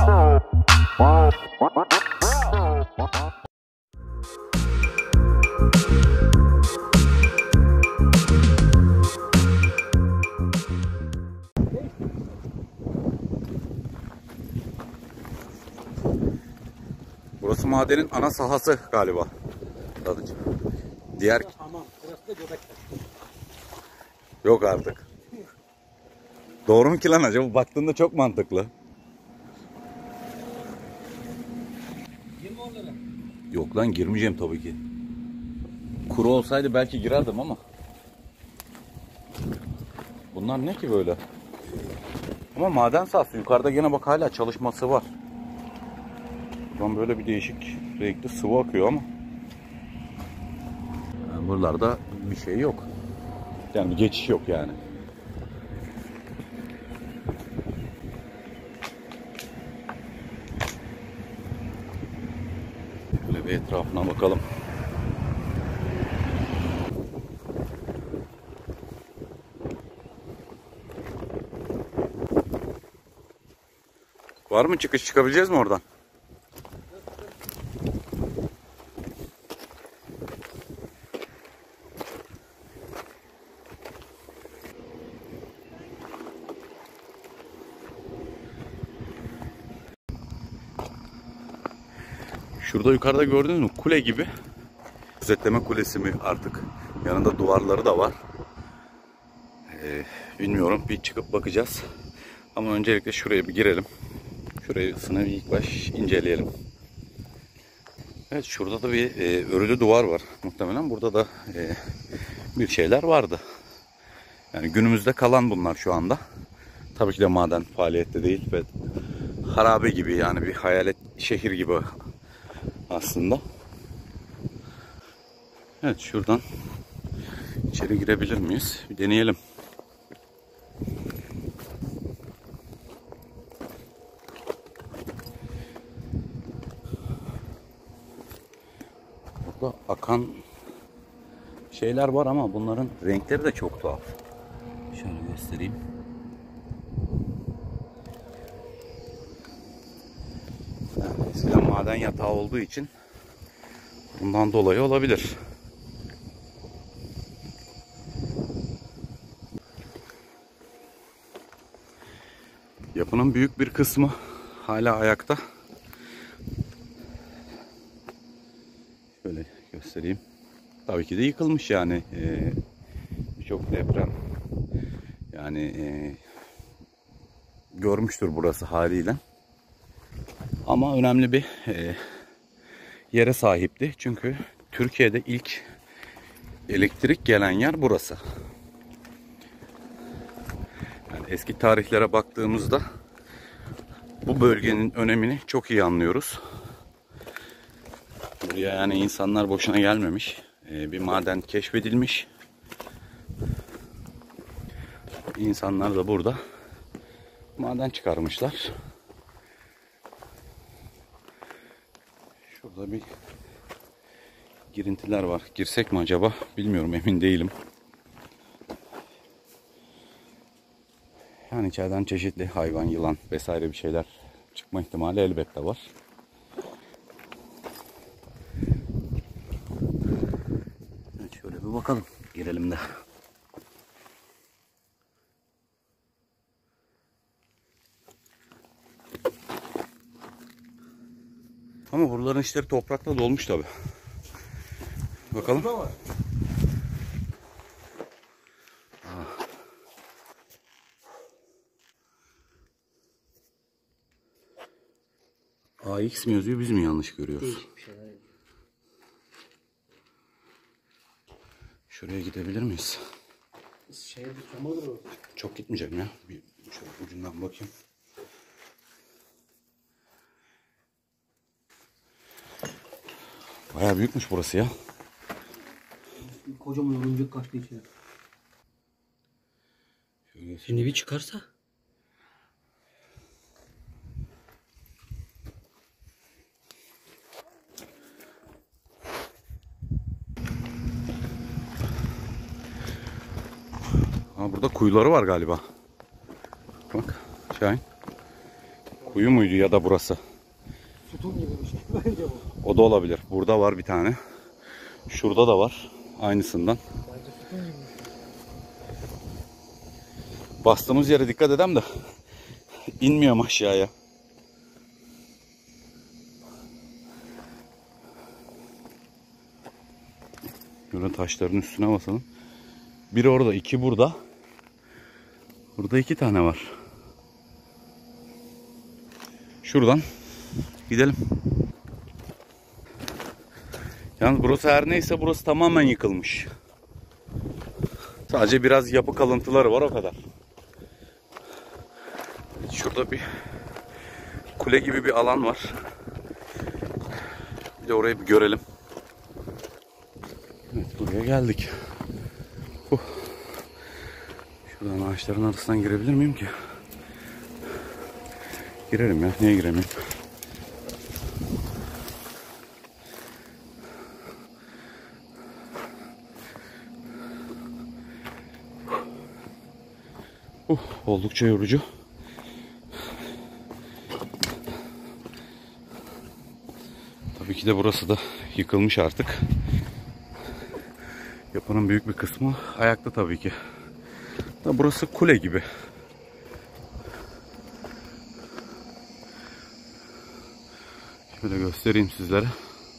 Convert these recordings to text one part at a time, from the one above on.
Burası madenin ana sahası galiba. Diğer yok artık. Doğru mu ki lan acaba? Baktığında çok mantıklı. Girme onlara. Yok lan, girmeyeceğim tabii ki. Kuru olsaydı belki girerdim ama. Bunlar ne ki böyle? Ama maden sahası. Yukarıda gene bak hala çalışması var. Buradan böyle bir değişik renkli sıvı akıyor ama. Yani buralarda bir şey yok. Yani bir geçiş yok yani. Böyle bir etrafına bakalım. Var mı çıkış? Çıkabileceğiz mi oradan? Şurada yukarıda gördünüz mü? Kule gibi. Gözetleme kulesi mi artık? Yanında duvarları da var. Bilmiyorum. Bir çıkıp bakacağız. Ama öncelikle şuraya bir girelim. Şurayı sınavı ilk baş inceleyelim. Evet, şurada da bir örülü duvar var. Muhtemelen burada da bir şeyler vardı. Yani günümüzde kalan bunlar şu anda. Tabii ki de maden faaliyette değil ve harabe gibi, yani bir hayalet şehir gibi aslında. Evet, şuradan içeri girebilir miyiz? Bir deneyelim. Burada akan şeyler var ama bunların renkleri de çok tuhaf. Şöyle göstereyim. Yani eskiden maden yatağı olduğu için bundan dolayı olabilir. Yapının büyük bir kısmı hala ayakta. Şöyle göstereyim. Tabii ki de yıkılmış yani. Birçok deprem yani görmüştür burası haliyle. Ama önemli bir yere sahipti. Çünkü Türkiye'de ilk elektrik gelen yer burası. Yani eski tarihlere baktığımızda bu bölgenin önemini çok iyi anlıyoruz. Buraya yani insanlar boşuna gelmemiş. Bir maden keşfedilmiş. İnsanlar da burada maden çıkarmışlar. Şurada bir girintiler var. Girsek mi acaba? Bilmiyorum, emin değilim. Yani içeriden çeşitli hayvan, yılan vesaire bir şeyler çıkma ihtimali elbette var. Evet, şöyle bir bakalım. Girelim de. Ama buraların içleri toprakla dolmuş tabi. Bakalım. AX mi yazıyor, biz mi yanlış görüyoruz? Değişik bir şeyler. Şuraya gidebilir miyiz? Şehir bir tam olur o. Çok gitmeyeceğim ya. Bir şöyle ucundan bakayım. Bayağı büyükmüş burası ya. Kocaman örümcek kaçtı içeri. Şimdi bir çıkarsa? Ha, burada kuyuları var galiba. Bak Şahin. Kuyu muydu ya da burası? Sütun gibi bir şey bence bu. O da olabilir. Burada var bir tane. Şurada da var. Aynısından. Bence sütun gibi bir şey. Bastığımız yere dikkat edem de inmiyorum aşağıya. Böyle taşların üstüne basalım. Biri orada, iki burada. Burada iki tane var. Şuradan gidelim. Yalnız burası her neyse burası tamamen yıkılmış. Sadece biraz yapı kalıntıları var, o kadar. Şurada bir kule gibi bir alan var. Bir de orayı bir görelim. Evet, buraya geldik. Şuradan ağaçların arasından girebilir miyim ki? Girerim ya. Niye giremeyim? Oldukça yorucu. Tabii ki de burası da yıkılmış artık. Yapının büyük bir kısmı ayakta tabii ki. Da burası kule gibi. Şöyle göstereyim sizlere.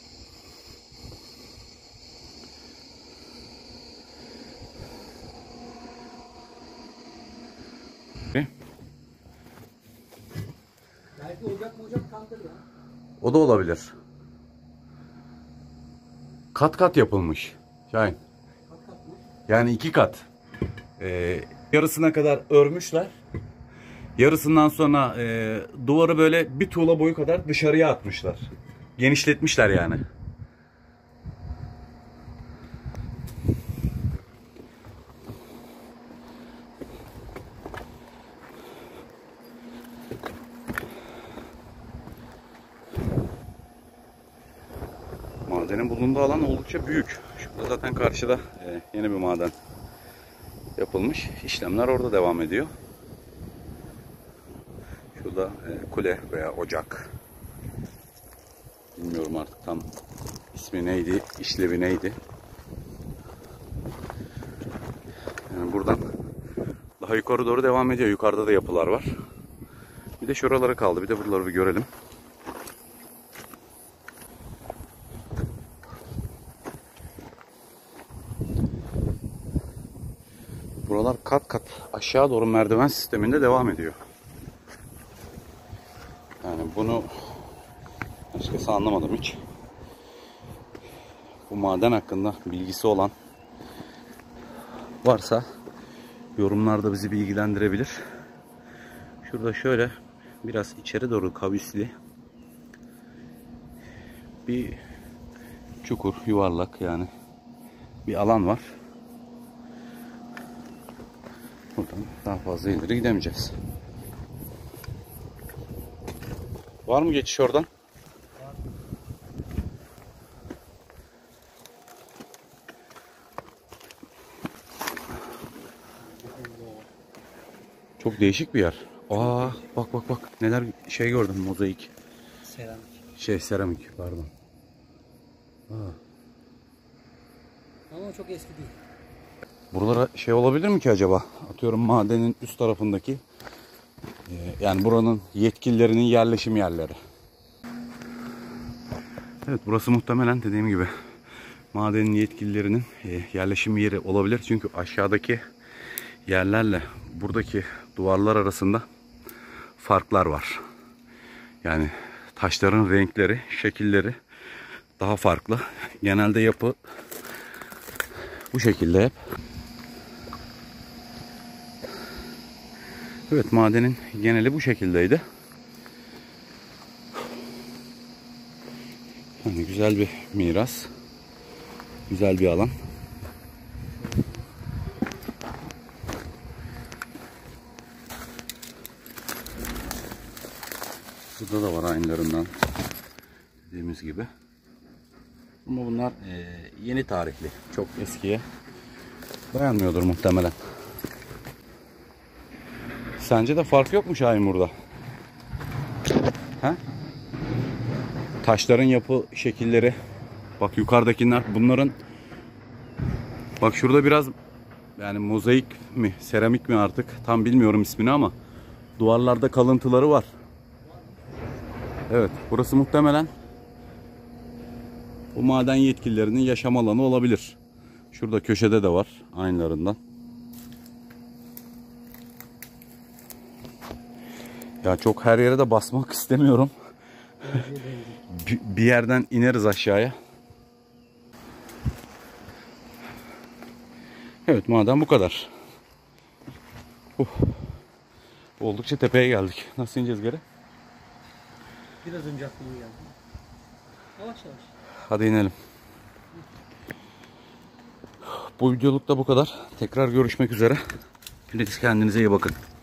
Belki ocak kandır ya. O da olabilir. Kat kat yapılmış. Şahin. Yani iki kat. Yarısına kadar örmüşler. Yarısından sonra duvarı böyle bir tuğla boyu kadar dışarıya atmışlar. Genişletmişler yani. Madenin bulunduğu alan oldukça büyük. Şurada zaten karşıda yeni bir maden yapılmış. İşlemler orada devam ediyor. Şurada kule veya ocak. Bilmiyorum artık tam ismi neydi, işlevi neydi. Yani buradan daha yukarı doğru devam ediyor. Yukarıda da yapılar var. Bir de şuralara kaldı. Bir de buraları bir görelim. Buralar kat kat aşağı doğru merdiven sisteminde devam ediyor. Yani bunu açıkçası anlamadım hiç. Bu maden hakkında bilgisi olan varsa yorumlarda bizi bilgilendirebilir. Şurada şöyle biraz içeri doğru kavisli bir çukur, yuvarlak yani bir alan var. Buradan daha fazla ileri gidemeyeceğiz. Var mı geçiş oradan? Çok değişik bir yer. Aa, bak bak bak. Neler şey gördüm, mozaik. Seramik. Seramik pardon. Aa. Ama çok eski değil. Buralara şey olabilir mi ki acaba? Atıyorum madenin üst tarafındaki yani buranın yetkililerinin yerleşim yerleri. Evet, burası muhtemelen dediğim gibi madenin yetkililerinin yerleşim yeri olabilir. Çünkü aşağıdaki yerlerle buradaki duvarlar arasında farklar var. Yani taşların renkleri, şekilleri daha farklı. Genelde yapı bu şekilde hep. Evet, madenin geneli bu şekildeydi. Yani güzel bir miras. Güzel bir alan. Burada da var aynılarından. Dediğimiz gibi. Ama bunlar yeni tarihli. Çok eskiye dayanmıyordur muhtemelen. Sence de fark yok mu Şahin burada? Ha? Taşların yapı şekilleri. Bak yukarıdakiler bunların. Bak şurada biraz yani mozaik mi, seramik mi artık tam bilmiyorum ismini ama duvarlarda kalıntıları var. Evet, burası muhtemelen bu maden yetkililerinin yaşam alanı olabilir. Şurada köşede de var aynılarından. Ya çok her yere de basmak istemiyorum. Bir yerden ineriz aşağıya. Evet, maden bu kadar. Oldukça tepeye geldik. Nasıl ineceğiz geri? Biraz önce aklıma geldi. Yavaş yavaş. Hadi inelim. Bu videoluk da bu kadar. Tekrar görüşmek üzere. Hepiniz kendinize iyi bakın.